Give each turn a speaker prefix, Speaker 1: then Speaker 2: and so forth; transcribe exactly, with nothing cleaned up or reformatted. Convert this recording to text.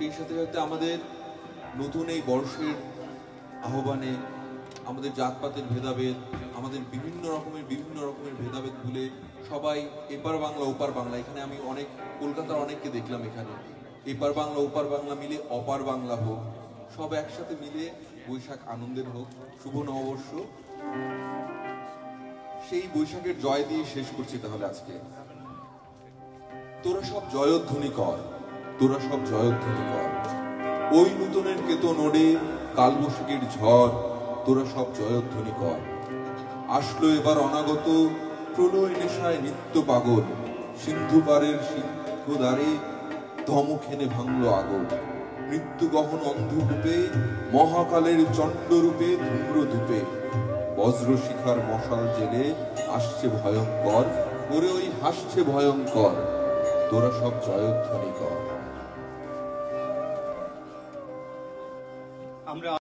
Speaker 1: সেই সাথে সাথে আমাদের নতুন এই বর্ষের আহ্বানে আমাদের জাতপাতের ভেদাভেদ, আমাদের বিভিন্ন রকমের বিভিন্ন রকমের ভেদাভেদ ভুলে সবাই এপার বাংলা ওপার বাংলা, এখানে আমি অনেক কলকাতার অনেককে দেখলাম, এখানে এপার বাংলা ওপার বাংলা মিলে অপার বাংলা হোক, সব একসাথে মিলে বৈশাখ আনন্দের হোক। শুভ নববর্ষ। সেই বৈশাখের জয় দিয়ে শেষ করছি তাহলে আজকে। তোরা সব জয়ধ্বনি কর, তোরা সব জয়ধ্বনি কর, ওই নূতনের কেতন ওড়ে কালবৈশাখীর ঝড়, তোরা সব জয়ধ্বনি কর। আসলো এবার অনাগত প্রলয় নেশায় নিত্য পাগল, সিন্ধু পারের সিংহ দ্বারে ধমখেনে ভাঙলো আগল। মৃত্যু গহন অন্ধকূপে মহাকালের চণ্ডরূপে ধূম্রধূপে, বজ্র শিখার মশাল জেলে আসছে ভয়ঙ্কর, ওরে ওই হাসছে ভয়ঙ্কর, তোরা সব জয়ধ্বনি কর।
Speaker 2: আমরা